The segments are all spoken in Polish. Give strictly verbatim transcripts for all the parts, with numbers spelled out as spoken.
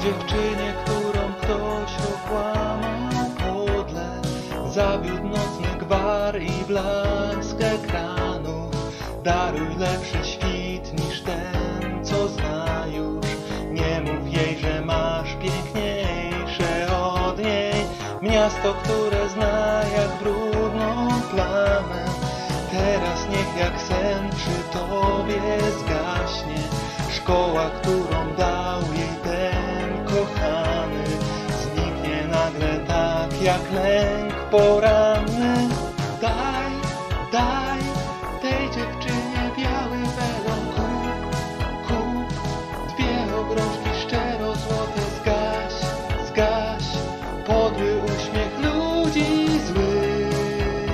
dziewczynie, którą ktoś okłamał podle. Zawiódł nocny gwar i blask ekranu. Daruj lepszy świt niż ten, co zna już. Nie mów jej, że masz piękniejsze od niej. Miasto, które zna jak brudną plamę. Teraz niech jak sen przy tobie zgaśnie. Szkoła, którą dał jej ten kochany, zniknie nagle tak jak lęk poranny. Daj, daj tej dziewczynie biały welon, kup, kup dwie obrączki szczero złote. Zgaś, zgaś podły uśmiech ludzi złych,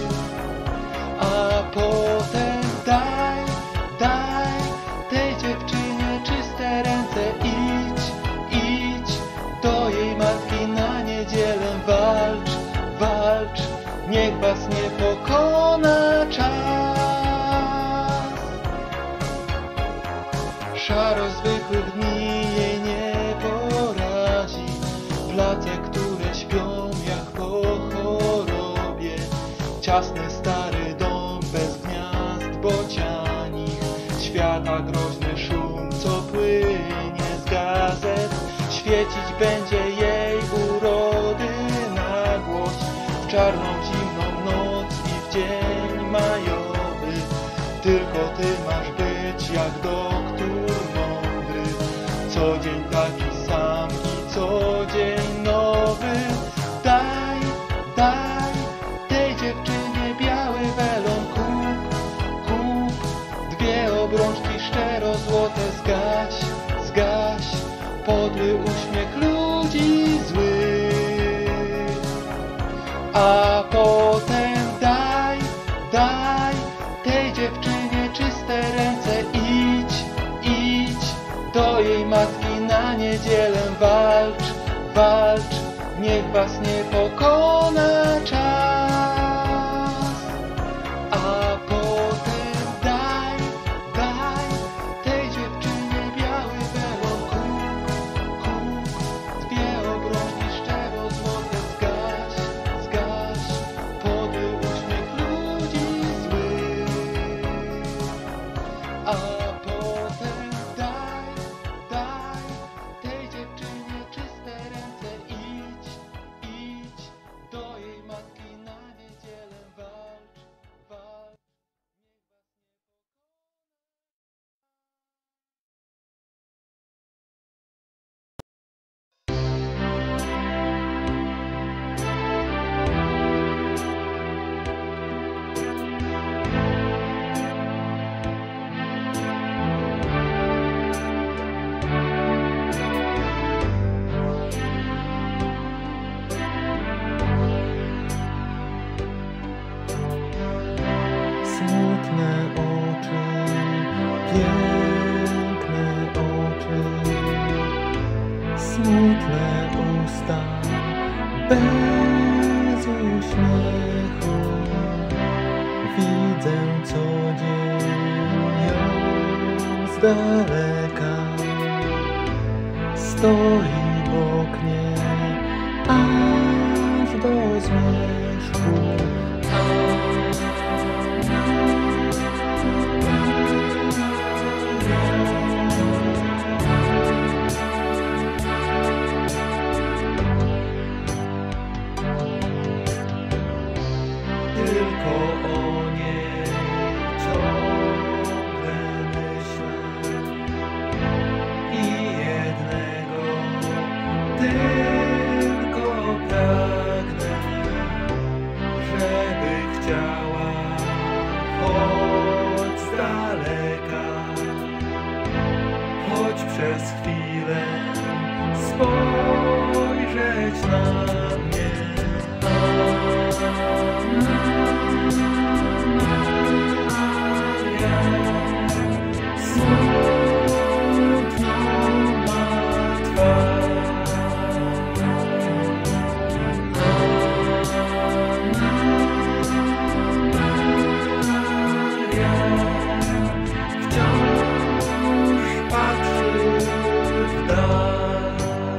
a potem daj, daj tej dziewczynie czyste ręce. Idź, idź do jej matki na niedzielę. Walcz, walcz, niech was nie pokona czas. Szarość zwykłych dni jej nie porazi. Place, które śpią jak po chorobie. Ciasny stary dom bez gniazd bocianich. Świata groźny szum, co płynie z gazet. Świecić będzie jej urody na głos. W czarną, zimną noc i w dzień majowy. Tylko ty masz być jak doktor mądry. Co dzień taki sam i co dzień nowy. Daj, daj tej dziewczynie biały welon, kup, kup dwie obrączki szczero złote. Zgaś, zgaś podły uśmiech ludzi złych, a potem daj, daj tej dziewczynie czyste ręce. Idź, idź do jej matki na niedzielę. Walcz, walcz, niech was nie pokona czas, a potem daj, daj tej dziewczynie biały welon, kup, kup dwie obrączki szczero złote. Zgaś, zgaś podły uśmiech ludzi złych, a potem daj, daj tej dziewczynie czyste ręce. Idź, idź do jej matki na niedzielę. Walcz, walcz. Smutne oczy, piękne oczy, smutne usta, bez uśmiechu. Widzę co dzień ją z daleka, stoi w oknie, aż do zmierzchu. Tylko o niej ciągle myślę i jednego tylko pragnę, żeby chciała choć z daleka, choć przez chwilę spojrzeć na mnie. Wciąż patrzy w dal.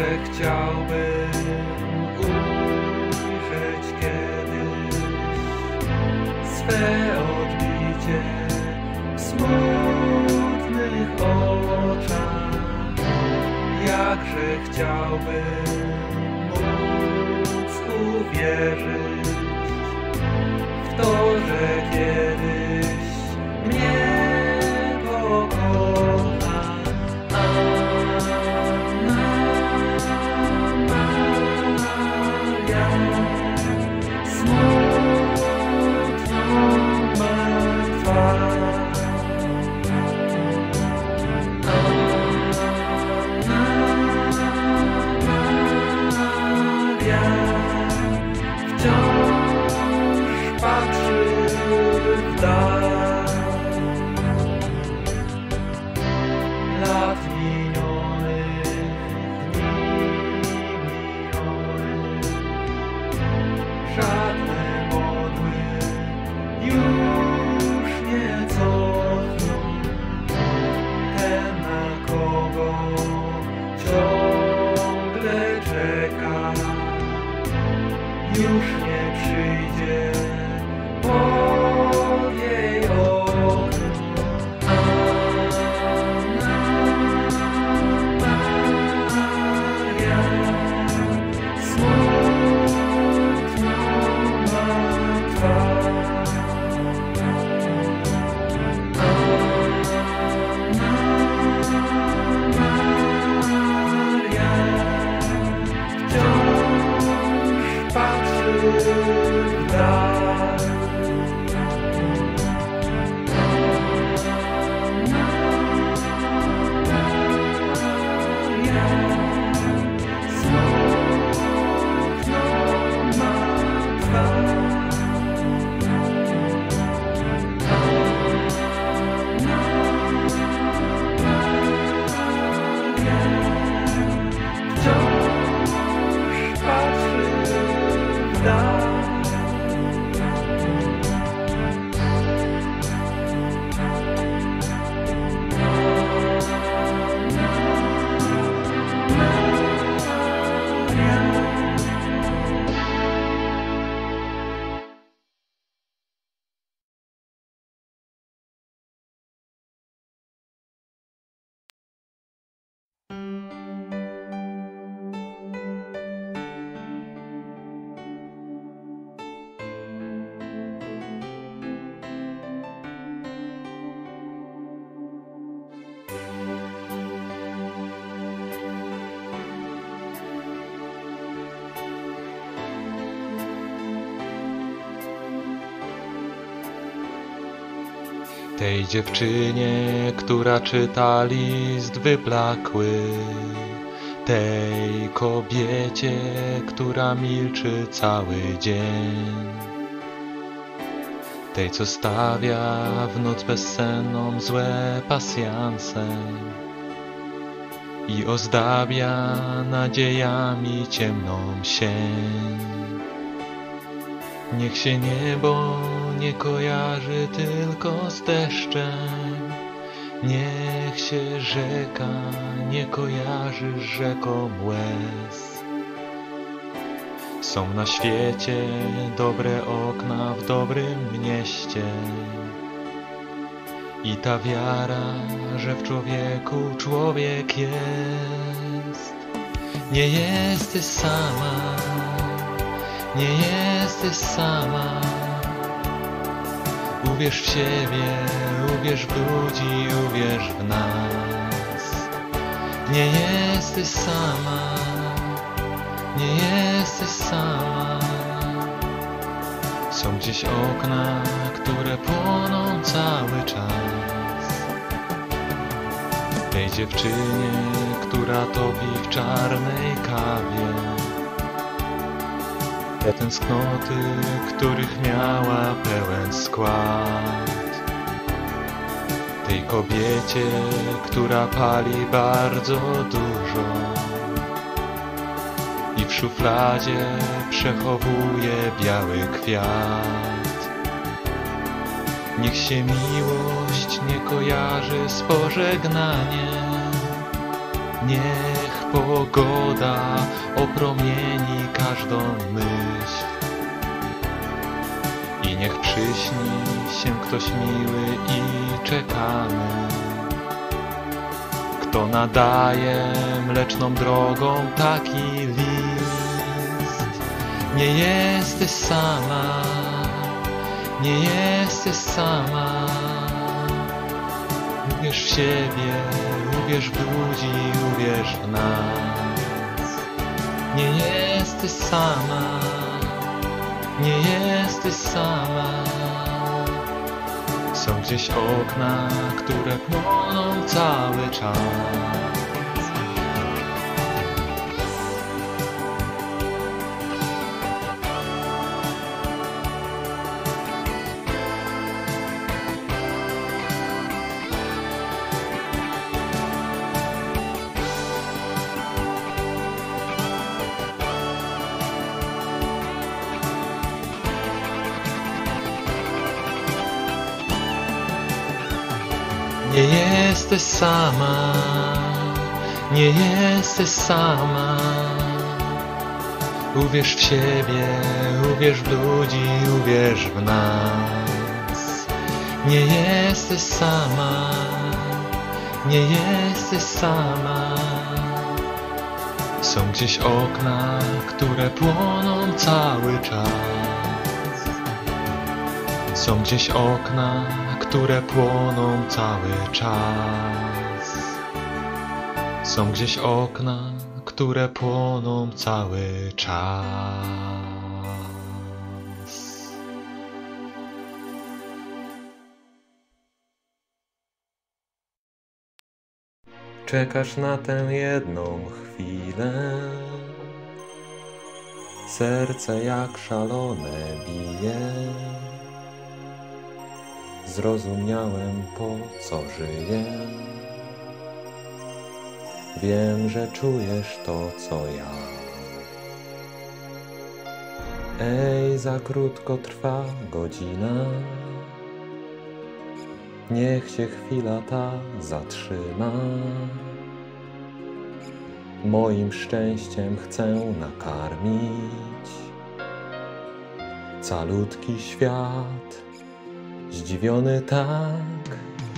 chciałbym ujrzeć kiedyś swe odbicie w smutnych oczach. Jakże chciałbym móc uwierzyć w to, że kiedyś mnie pokocha. Anna Maria, smutno ma twarz. Anna Maria wciąż patrzy w dal. Lat minionych, dni minionych, żadne modły już nie cofną. Ten, na kogo ciągle czeka, już nie przyjdzie pod jej okno. Anna Maria, smutno ma twarz. Anna Maria wciąż patrzy w dal. Anna Maria smutno ma twarz. Anna Maria wciąż patrzy w dal. Tej dziewczynie, która czyta list wyblakły, tej kobiecie, która milczy cały dzień, tej, co stawia w noc bezsenną złe pasjanse i ozdabia nadziejami ciemną sień. Niech się niebo nie kojarzy tylko z deszczem, niech się rzeka nie kojarzy z rzeką łez. Są na świecie dobre okna w dobrym mieście i ta wiara, że w człowieku człowiek jest. Nie jesteś sama, nie jesteś sama. Uwierz w siebie, uwierz w ludzi, uwierz w nas. Nie jesteś sama, nie jesteś sama. Są gdzieś okna, które płoną cały czas. Tej dziewczynie, która topi w czarnej kawie, te tęsknoty, których miała pełen skład. Tej kobiecie, która pali bardzo dużo i w szufladzie przechowuje biały kwiat. Niech się miłość nie kojarzy z pożegnaniem, niech pogoda opromieni każdą myśl. I niech przyśni się ktoś miły i czekamy, kto nadaje mleczną drogą taki list. Nie jesteś sama, nie jesteś sama. Uwierz w siebie, uwierz w ludzi, uwierz w nas. Nie jesteś sama, nie jesteś sama. Są gdzieś okna, które płoną cały czas. Nie jesteś sama, nie jesteś sama. Uwierz w siebie, uwierz w ludzi, uwierz w nas. Nie jesteś sama, nie jesteś sama. Są gdzieś okna, które płoną cały czas. Są gdzieś okna, które płoną cały czas. Są gdzieś okna, które płoną cały czas. Czekasz na tę jedną chwilę. Serce jak szalone bije. Zrozumiałem, po co żyję. Wiem, że czujesz to, co ja. Ej, za krótko trwa godzina. Niech się chwila ta zatrzyma. Moim szczęściem chcę nakarmić calutki świat. Zdziwiony tak,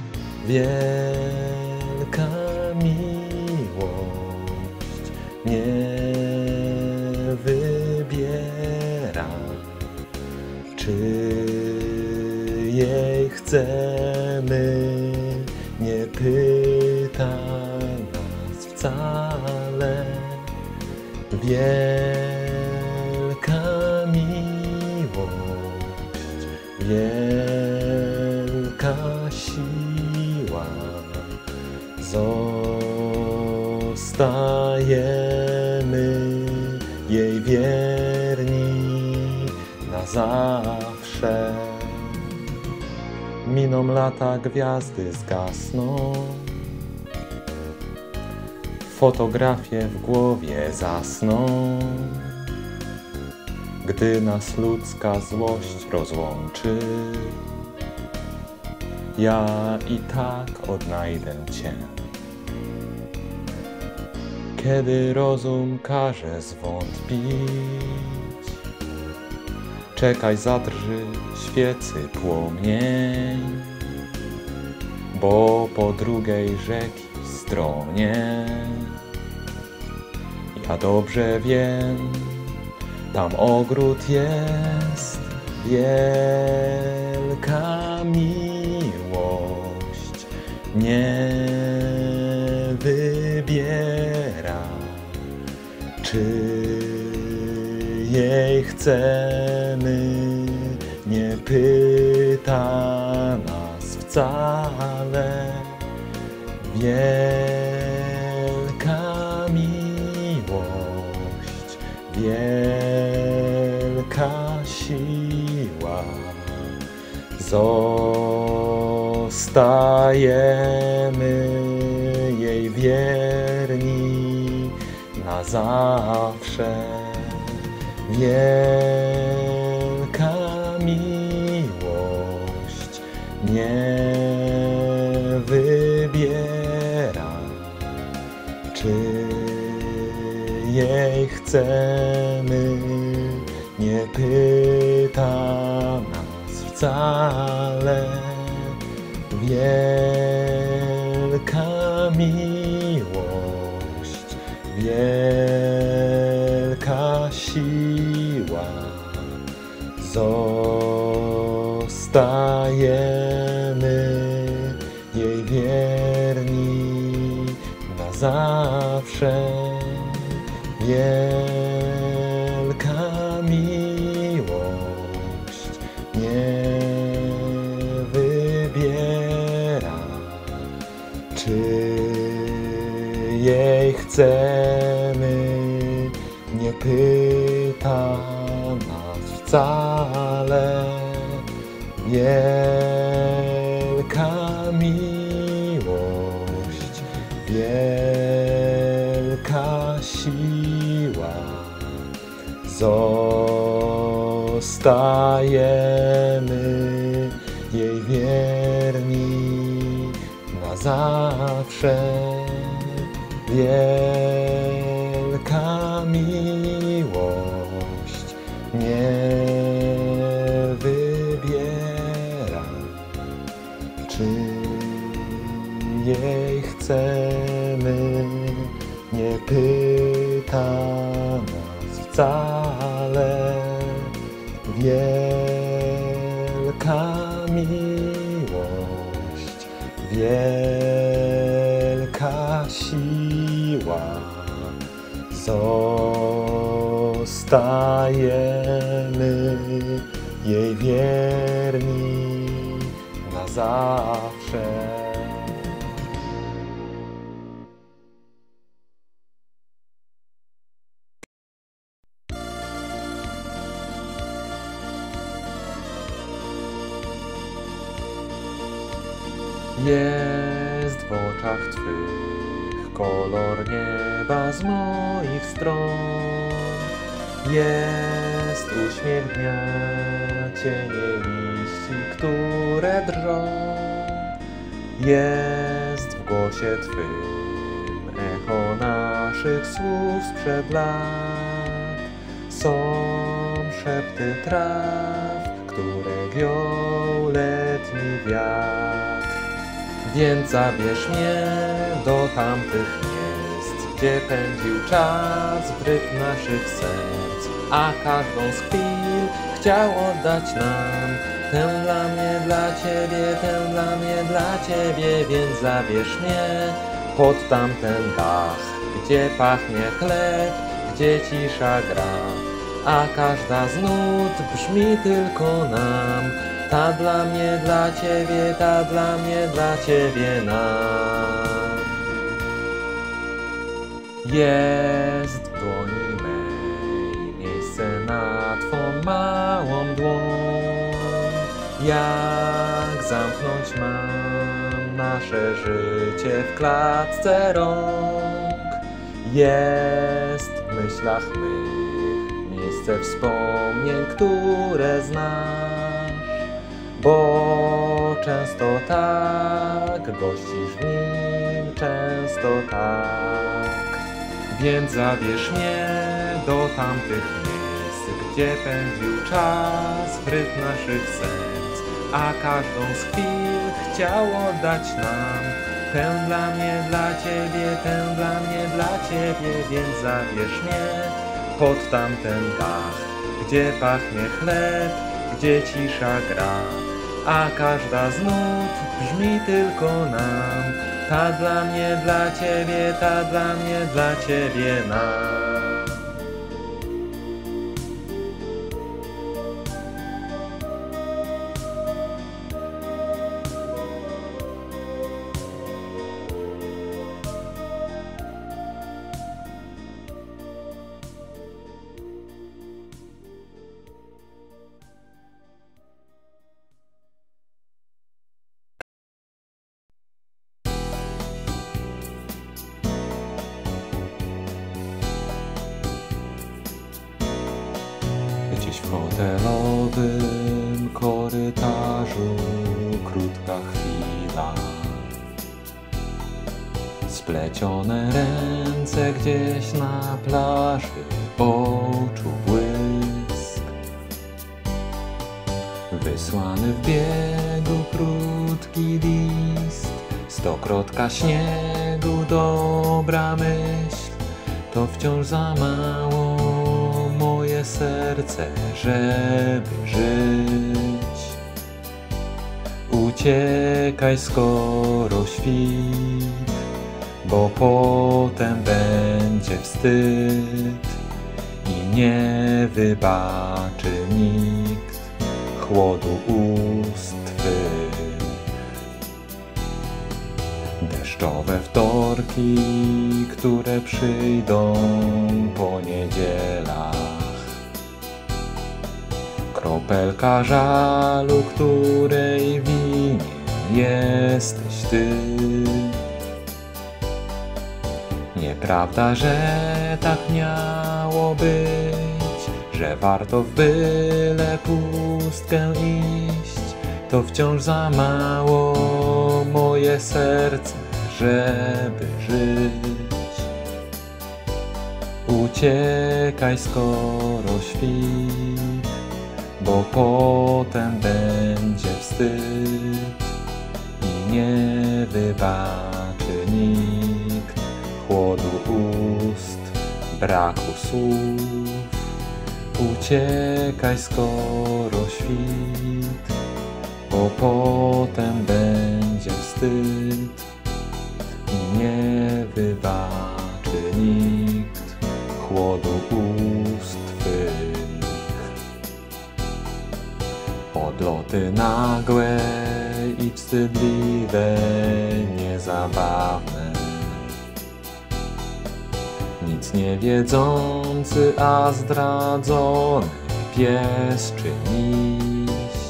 wielka miłość mnie wybiera. Czy jej chcemy, nie pyta nas wcale. Wielka miłość, wielka siła, zostajemy jej wierni na zawsze. Miną lata, gwiazdy zgasną, fotografie w głowie zasną. Gdy nas ludzka złość rozłączy, ja i tak odnajdę Cię. Kiedy rozum każe zwątpić, czekaj, zadrży świecy płomień, bo po drugiej rzeki stronie ja dobrze wiem, tam ogród jest, wielka miłość nie wybiera. Czy jej chcemy, nie pyta nas wcale. Wielka miłość, wielka siła, zostajemy jej wierni na zawsze. Wielka miłość nie wybiera. Czy chcemy, nie pyta nas wcale. Wielka miłość, wielka siła, zostajemy jej wierni na zawsze. Wielka miłość nie wybiera, czy jej chcemy, nie pyta nas wcale. Wielka miłość, wielka siła, zostajemy jej wierni na zawsze. Wielka miłość nie wybiera, czy jej chcemy, nie pyta nas wcale. Wielka miłość, wielka siła, zostajemy jej wierni na zawsze. Jest w oczach Twych kolor nieba z moich stron. Jest uśmiech dnia, cienie liści, które drżą. Jest w głosie Twym echo naszych słów sprzed lat. Są szepty traw, które giął letni wiatr. Więc zabierz mnie do tamtych miejsc, gdzie pędził czas w rytm naszych serc, a każdą z chwil chciał oddać nam. Tę dla mnie, dla Ciebie, tę dla mnie, dla Ciebie. Więc zabierz mnie pod tamten dach, gdzie pachnie chleb, gdzie cisza gra, a każda z nut brzmi tylko nam. Ta dla mnie, dla Ciebie, ta dla mnie, dla Ciebie nam. Jest w dłoni mej miejsce na Twą małą dłoń. Jak zamknąć mam nasze życie w klatce rąk? Jest w myślach mych miejsce wspomnień, które znasz. Bo często tak gościsz w nim, często tak. Więc zabierz mnie do tamtych miejsc, gdzie pędził czas w rytm naszych serc, a każdą z chwil chciał oddać nam. Tę dla mnie, dla Ciebie, tę dla mnie, dla Ciebie. Więc zabierz mnie pod tamten dach, gdzie pachnie chleb, gdzie cisza gra, a każda z nut brzmi tylko nam. Ta dla mnie, dla Ciebie, ta dla mnie, dla Ciebie nam. Gdzieś w hotelowym korytarzu krótka chwila. Splecione ręce gdzieś na plaży oczu błysk. Wysłany w biegu krótki list, stokrotka śniegu, dobra myśl, to wciąż za mało moje serce, żeby żyć. Uciekaj, skoro świt, bo potem będzie wstyd i nie wybaczy nikt chłodu ust twych. Deszczowe wtorki, które przyjdą po niedzielach, kropelka żalu, której winien jesteś ty. Nieprawda, że tak miało być, że warto w byle pustkę iść, to wciąż za mało moje serce, żeby żyć. Uciekaj, skoro świt, bo potem będzie wstyd i nie wybaczy nikt chłodu ust, braku słów. Uciekaj, skoro świt, bo potem będzie wstyd i nie wybaczy nikt chłodu ust twych. Odloty nagłe i wstydliwe, niezabawne, nic nie wiedzący, a zdradzony pies czy miś.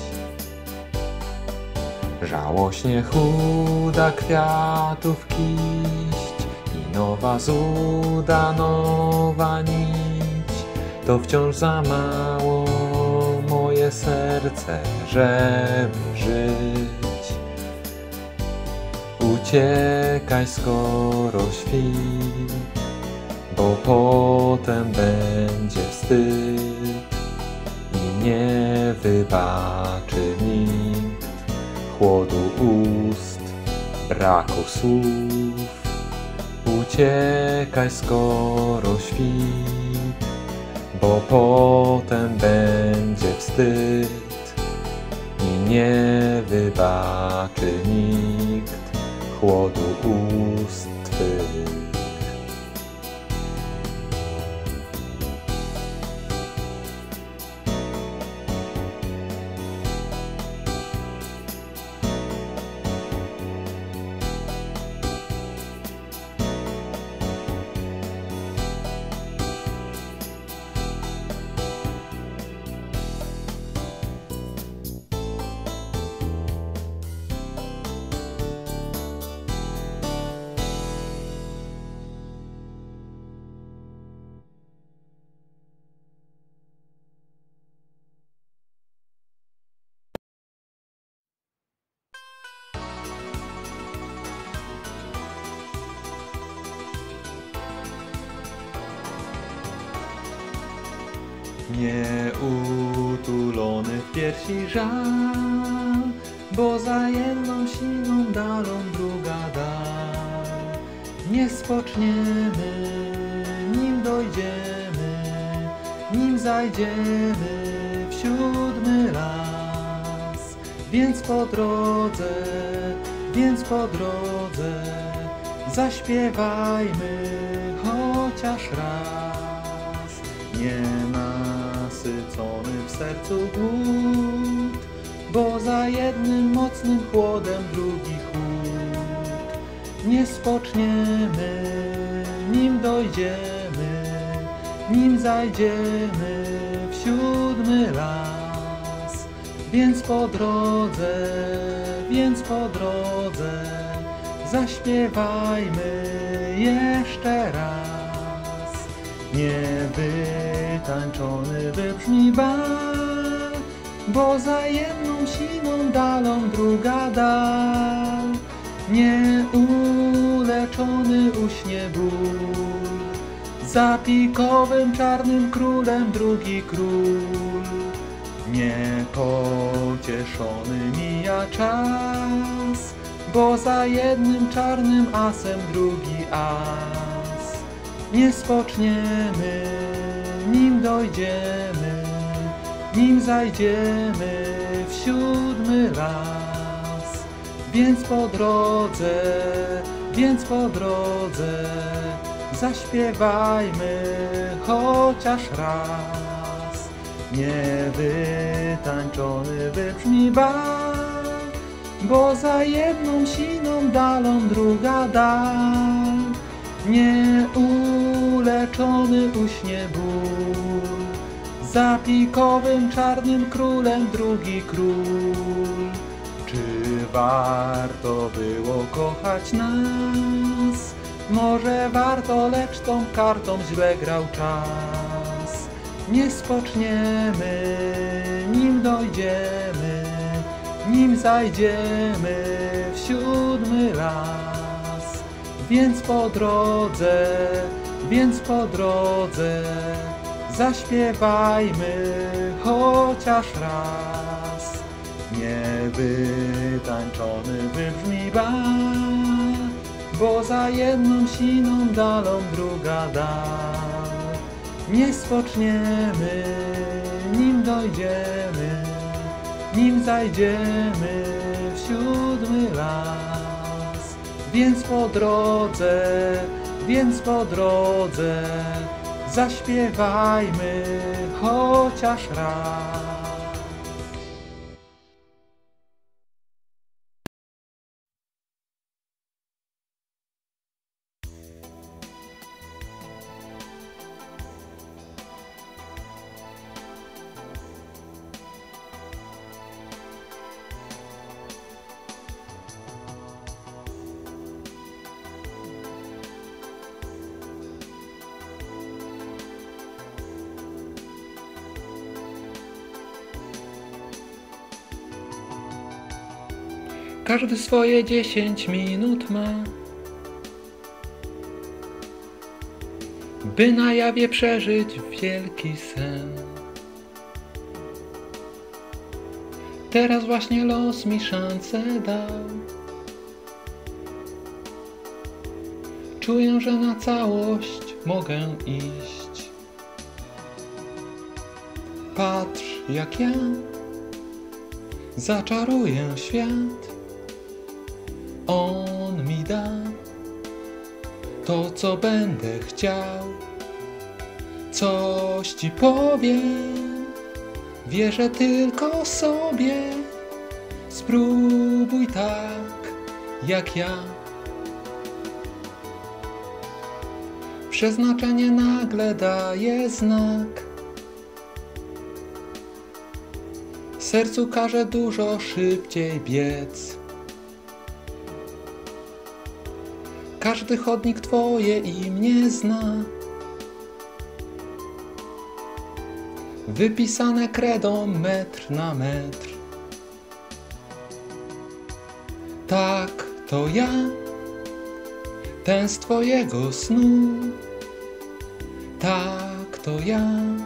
Żałośnie chuda kwiatów kiść i nowa zuda, nowa nić, to wciąż za mało moje serce, żeby żyć. Uciekaj, skoro świt, bo potem będzie wstyd i nie wybaczy nikt chłodu ust, braku słów. Uciekaj, skoro świt, bo potem będzie wstyd i nie wybaczy nikt chłodu ust twych. Nieutulony w piersi żal, bo za jedną siną dalą druga dal. Nie spoczniemy, nim dojdziemy, nim zajdziemy w siódmy las. Więc po drodze, więc po drodze zaśpiewajmy chociaż raz. Nienasycony w sercu głód, bo za jednym mocnym chłodem drugi chłód. Nie spoczniemy, nim dojdziemy, nim zajdziemy w siódmy las. Więc po drodze, więc po drodze zaśpiewajmy jeszcze raz. Niewytańczony wybrzmi bal, bo za jedną siną dalą druga dal. Nieuleczony uśnie ból, Za pikowym czarnym królem drugi król. Niepocieszony mija czas, bo za jednym czarnym asem drugi as. Nie spoczniemy, nim dojdziemy, nim zajdziemy w siódmy las. Więc po drodze, więc po drodze zaśpiewajmy chociaż raz. Niewytańczony wybrzmi bal, bo za jedną siną dalą druga dal. Nieuleczony uśnie ból, za pikowym czarnym królem drugi król. Czy warto było kochać nas? Może warto, lecz tą kartą źle grał czas. Nie spoczniemy, nim dojdziemy, nim zajdziemy w siódmy las. Więc po drodze, więc po drodze zaśpiewajmy chociaż raz. Niewytańczony wybrzmi bal, bo za jedną siną dalą druga dal. Nie spoczniemy, nim dojdziemy, nim zajdziemy w siódmy las. Więc po drodze, więc po drodze zaśpiewajmy chociaż raz. Każdy swoje dziesięć minut ma, by na jawie przeżyć wielki sen. Teraz właśnie los mi szansę dał. Czuję, że na całość mogę iść. Patrz, jak ja zaczaruję świat. On mi da to, co będę chciał. Coś ci powiem, wierzę tylko sobie. Spróbuj tak, jak ja. Przeznaczenie nagle daje znak. Sercu każe dużo szybciej biec. Każdy chodnik twoje i mnie zna. Wypisane kredą metr na metr. Tak, to ja, ten z twojego snu. Tak, to ja,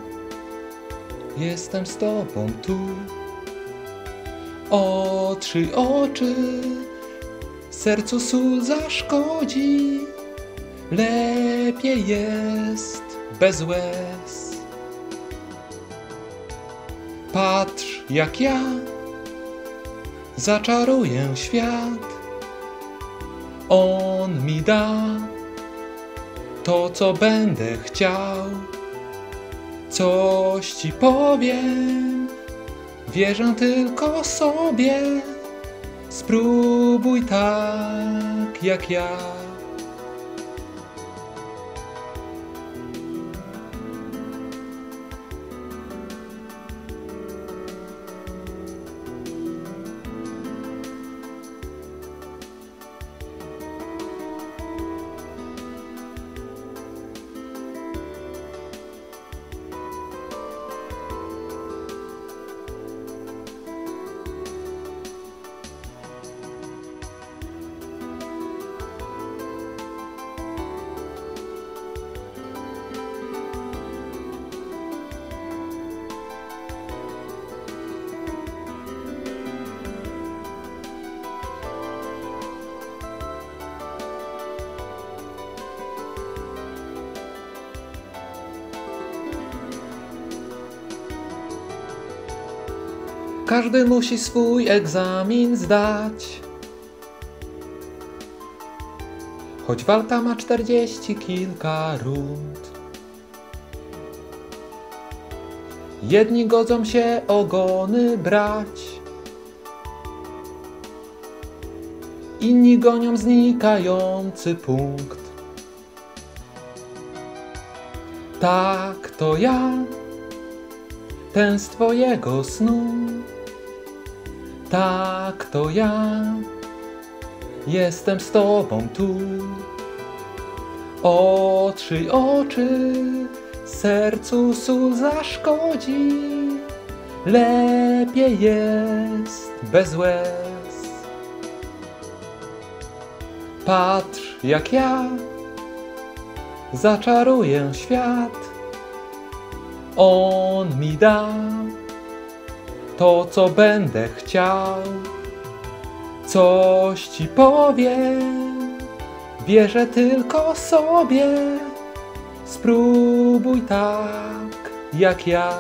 jestem z tobą tu. Otrzyj oczy, sercu sól zaszkodzi. Lepiej jest bez łez. Patrz, jak ja zaczaruję świat. On mi da to, co będę chciał. Coś ci powiem, wierzę tylko sobie. Spróbuj tak, jak ja. Każdy musi swój egzamin zdać. Choć walka ma czterdzieści kilka rund. Jedni godzą się ogony brać, inni gonią znikający punkt. Tak to ja, ten z twojego snu. Tak to ja, jestem z tobą tu. Otrzyj oczy, sercu sól zaszkodzi. Lepiej jest bez łez. Patrz jak ja zaczaruję świat. On mi da to, co będę chciał. Coś ci powiem, wierzę tylko sobie. Spróbuj tak jak ja.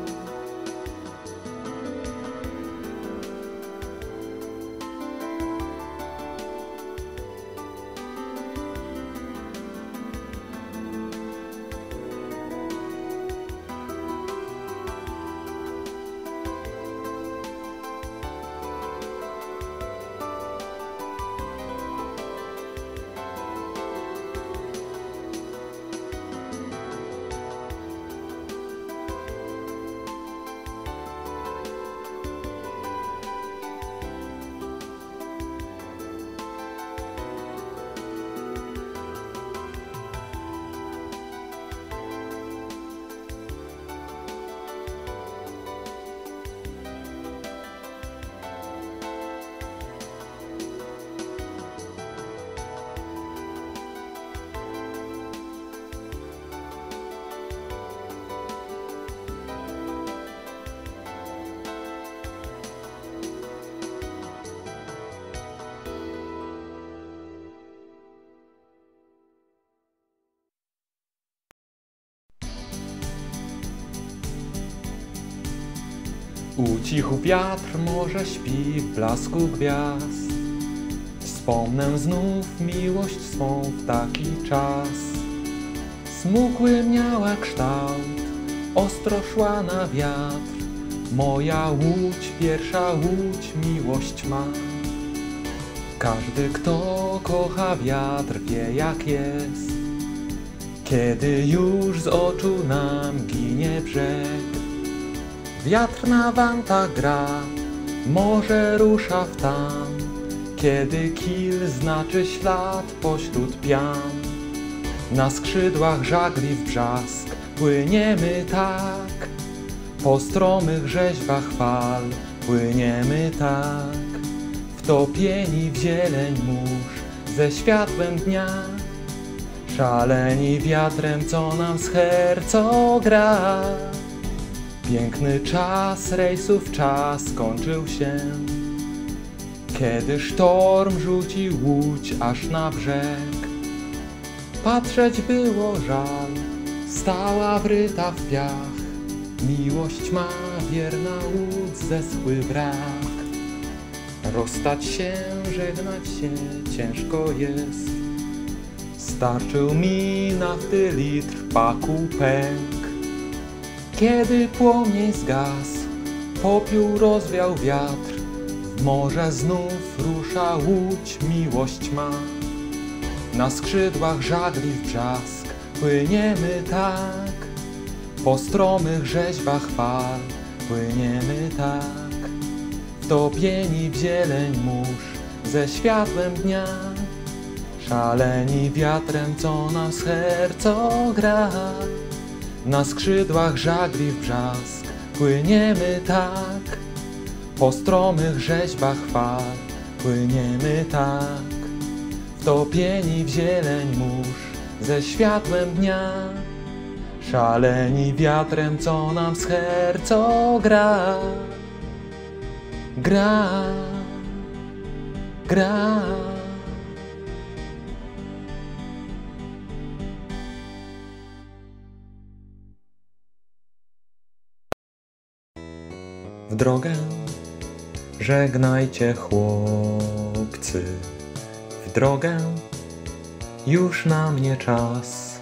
Ucichł wiatr, morze śpi w blasku gwiazd. Wspomnę znów miłość swą w taki czas. Smukły miała kształt, ostro szła na wiatr. Moja łódź, pierwsza łódź, miłość ma. Każdy, kto kocha wiatr, wie jak jest, kiedy już z oczu nam ginie brzeg. Wiatr na wantach gra, morze rusza w tam, kiedy kil znaczy ślad pośród pian. Na skrzydłach żagli w brzask płyniemy tak, po stromych rzeźbach fal płyniemy tak, wtopieni w zieleń mórz ze światłem dnia, szaleni wiatrem, co nam z herco gra. Piękny czas, rejsów czas skończył się, kiedy sztorm rzucił łódź aż na brzeg. Patrzeć było żal, stała wryta w piach. Miłość ma, wierna łódź, zeschły wrak. Rozstać się, żegnać się ciężko jest. Starczył mi nafty litr, paku pęk. Kiedy płomień zgasł, popiół rozwiał wiatr, w morze znów rusza łódź, miłość ma. Na skrzydłach żagli w brzask płyniemy tak, po stromych rzeźbach fal płyniemy tak, wtopieni w zieleń mórz ze światłem dnia, szaleni wiatrem, co nam z herco gra. Na skrzydłach żagli w brzask płyniemy tak, po stromych rzeźbach fal płyniemy tak, wtopieni w zieleń mórz ze światłem dnia, szaleni wiatrem, co nam z herco gra. Gra, gra. W drogę Żegnajcie, chłopcy, w drogę już na mnie czas.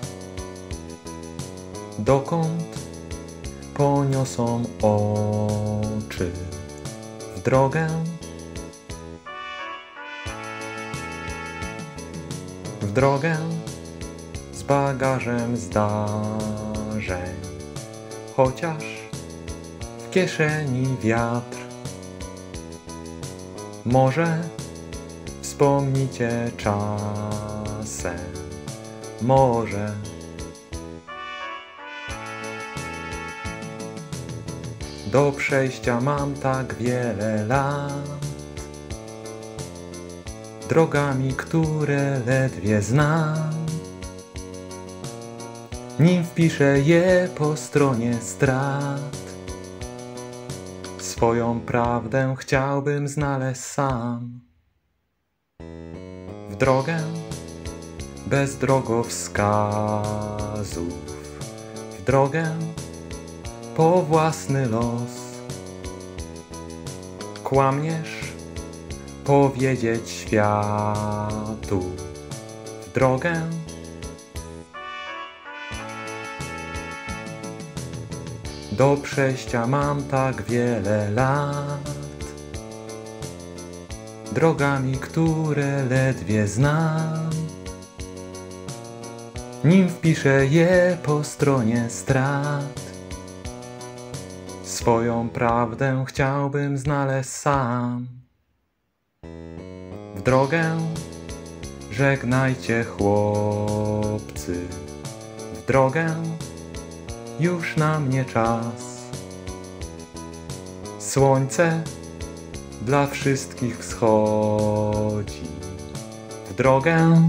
Dokąd poniosą oczy? W drogę, w drogę z bagażem zdarzeń, chociaż w kieszeni wiatr. Może wspomnicie czasem, może do przejścia mam tak wiele lat, drogami, które ledwie znam, nim wpiszę je po stronie strat. Swoją prawdę chciałbym znaleźć sam. W drogę bez drogowskazów, w drogę po własny los. Kłamiesz powiedzieć światu, w drogę do przejścia mam tak wiele lat, drogami, które ledwie znam, nim wpiszę je po stronie strat. Swoją prawdę chciałbym znaleźć sam. W drogę żegnajcie, chłopcy, w drogę już na mnie czas. Słońce dla wszystkich wschodzi. W drogę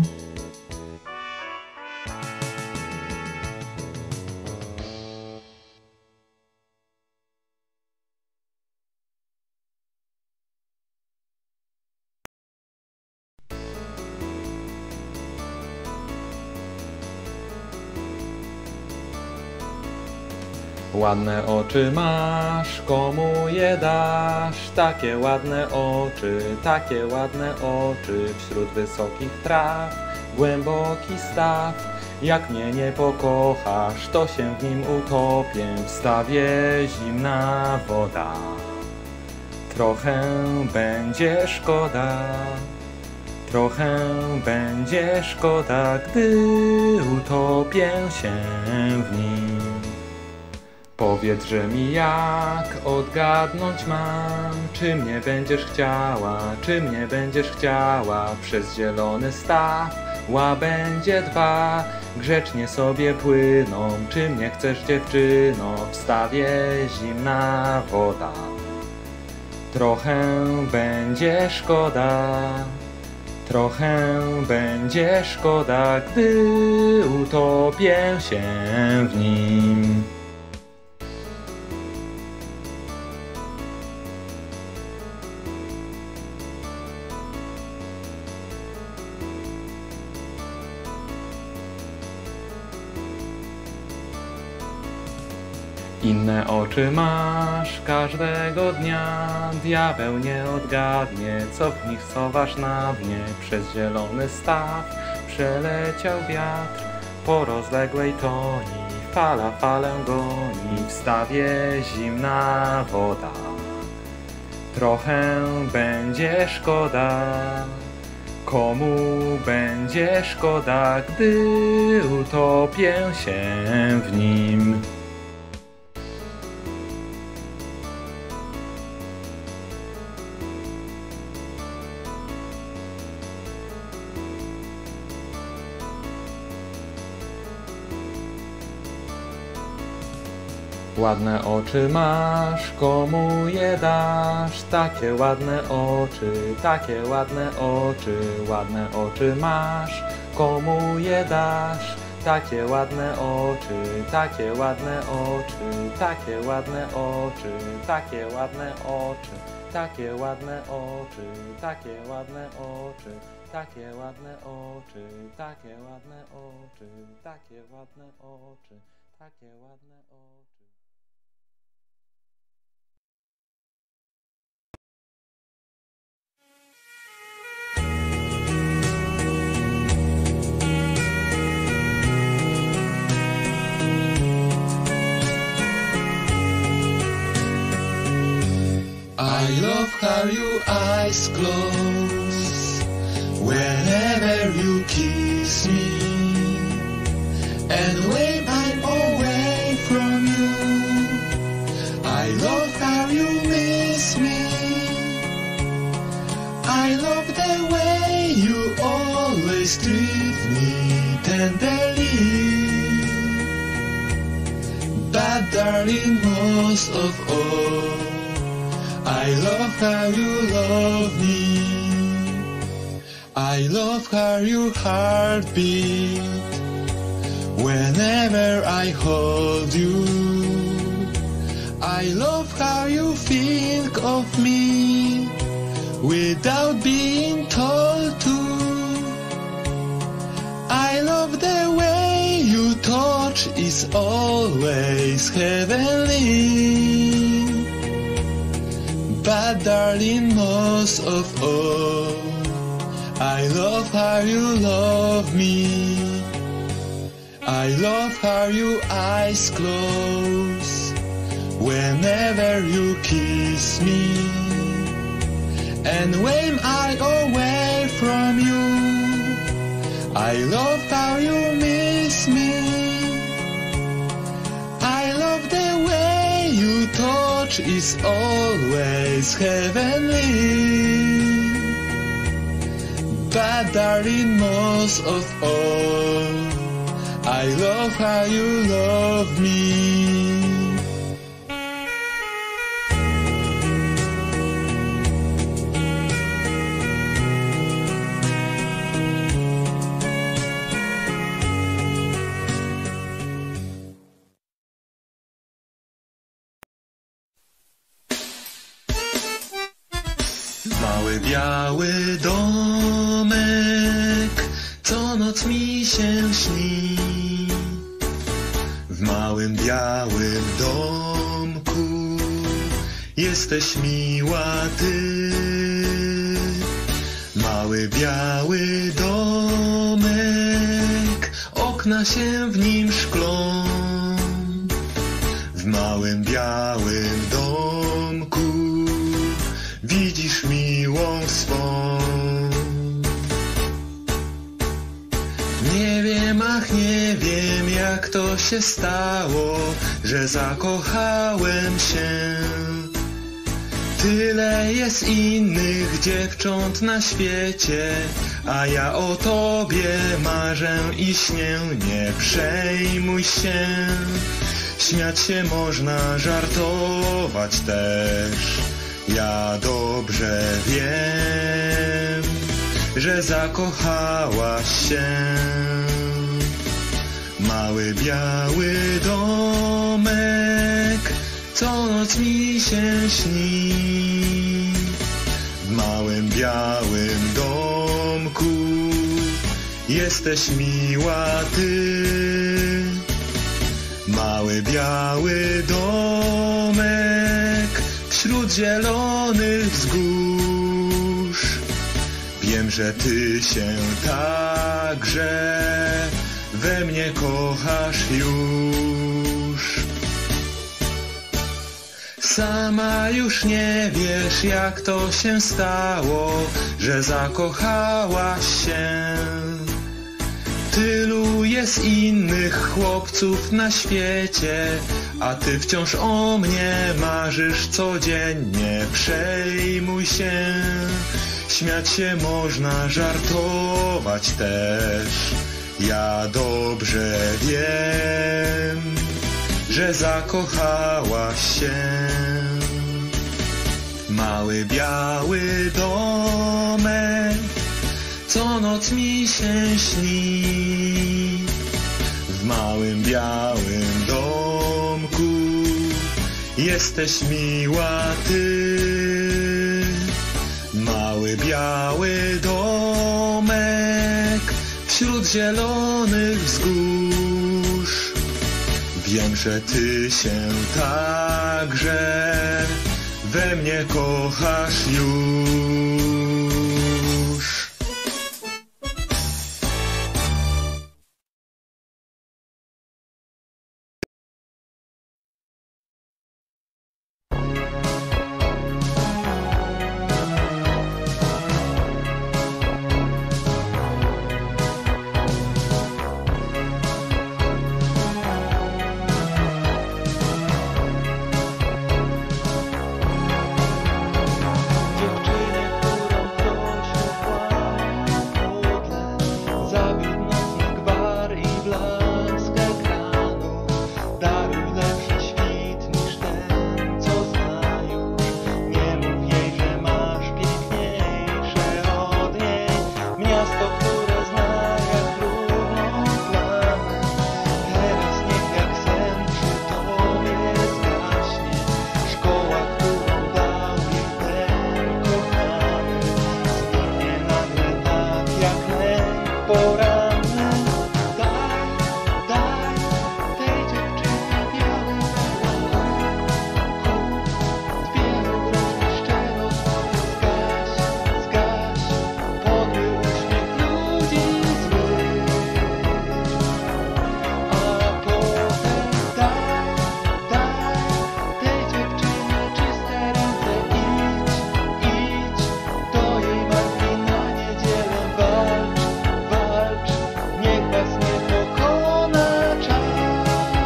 ładne oczy masz, komu je dasz? Takie ładne oczy, takie ładne oczy, wśród wysokich traw, głęboki staw. Jak mnie nie pokochasz, to się w nim utopię, w stawie zimna woda. Trochę będzie szkoda, trochę będzie szkoda, gdy utopię się w nim. Powiedz-że mi, jak odgadnąć mam, czy mnie będziesz chciała, czy mnie będziesz chciała. Przez zielony staw łabędzie dwa grzecznie sobie płyną. Czy mnie chcesz, dziewczyno, w stawie zimna woda. Trochę będzie szkoda, trochę będzie szkoda, gdy utopię się w nim. Inne oczy masz każdego dnia, diabeł nie odgadnie, co w nich schowasz na dnie. Przez zielony staw przeleciał wiatr, po rozległej toni fala falę goni. W stawie zimna woda, trochę będzie szkoda, komu będzie szkoda, gdy utopię się w nim. Ładne oczy masz, komu je dasz? Takie ładne oczy, takie ładne oczy, ładne oczy masz, komu je dasz? Takie ładne oczy, takie ładne oczy, takie ładne oczy, takie ładne oczy, takie ładne oczy, takie ładne oczy, takie ładne oczy, takie ładne oczy, takie ładne oczy, takie ładne oczy. eyes close whenever you kiss me, and when I'm away from you, I love how you miss me. I love the way you always treat me tenderly. But darling, most of all, I love how you love me. I love how your heart beats whenever I hold you. I love how you think of me without being told to. I love the way you touch is always heavenly. But darling, most of all, I love how you love me. I love how your eyes close whenever you kiss me, and when I away from you, I love how you miss me. I love the way you touch is always heavenly. But darling, most of all, I love how you love me. Mały biały domek, co noc mi się śni. W małym białym domku jesteś miła ty. Mały biały domek, okna się w nim szklą. W małym białym domku widzisz miłą swą. Nie wiem, ach nie wiem, jak to się stało, że zakochałem się. Tyle jest innych dziewcząt na świecie, a ja o tobie marzę i śnię. Nie przejmuj się, śmiać się można, żartować też. Ja dobrze wiem, że zakochałaś się. Mały biały domek, co noc mi się śni. W małym białym domku jesteś miła ty. Mały biały domek wśród zielonych wzgórz. Wiem, że ty się także we mnie kochasz już. Sama już nie wiesz, jak to się stało, że zakochałaś się. Tylu jest innych chłopców na świecie, a ty wciąż o mnie marzysz codziennie. Przejmuj się, śmiać się można, żartować też. Ja dobrze wiem, że zakochałaś się. Mały biały domek, co noc mi się śni. W małym białym domku jesteś miła ty. Mały biały domek wśród zielonych wzgórz. Wiem, że ty się także we mnie kochasz już. miasto, które zna jak równą plamę. Teraz niech jak sen przy tobie zgaśnie. Szkoła, którą dał jej ten kochany, zniknie nagle tak jak lęk poranny. Daj, daj tej dziewczynie biały welon, dwie obrączki szczero zgaś, zgaś podły uśmiech ludzi złych. A potem daj, daj tej dziewczynie czyste ręce. Idź, idź do jej matki na niedzielę. Walcz, walcz, niech was nie pokona czas.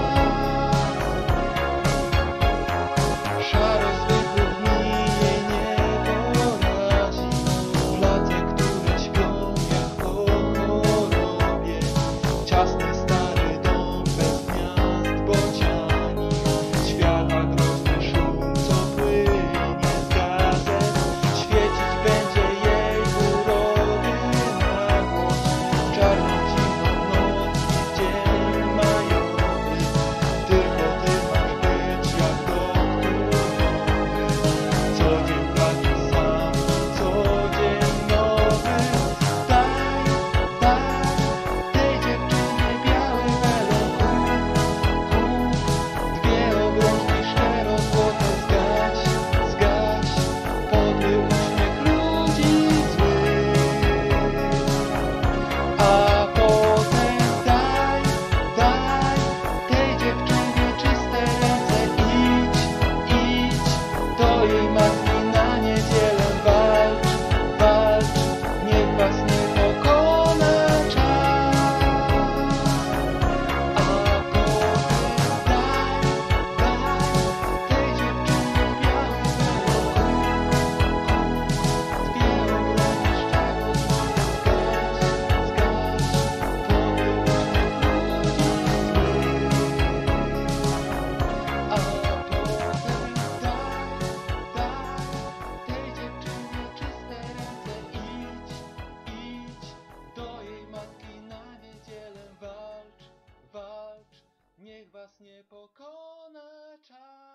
Szarość zwykłych dni jej nie porazi. Place, które śpią jak po chorobie. Ciasny stary dom bez gniazd bociani. Świata groźny szum, co płynie z gazet. Świecić będzie jej urodzie na głos. Czarną, zimną noc i dzień majowy. Tylko ty masz być jak doktor nowy. Co dzień taki sam, co dzień nowy. Daj, daj tej dziewczynie biały welon. Dwie obrączki szczero złote. Zgaś, zgaś podły uśmiech ludzi złych. A potem daj, daj tej dziewczynie czyste ręce. Idź, idź do jej matki na niedzielę. Walcz, walcz, niech was nie pokona czas. A potem daj, daj tej dziewczynie biały welon. Dwie obrączki szczero złote. Zgaś, zgaś podły uśmiech ludzi złych. A potem daj, daj tej dziewczynie czyste ręce. Idź, idź do jej matki na niedzielę. Walcz, walcz, niech was nie pokona czas.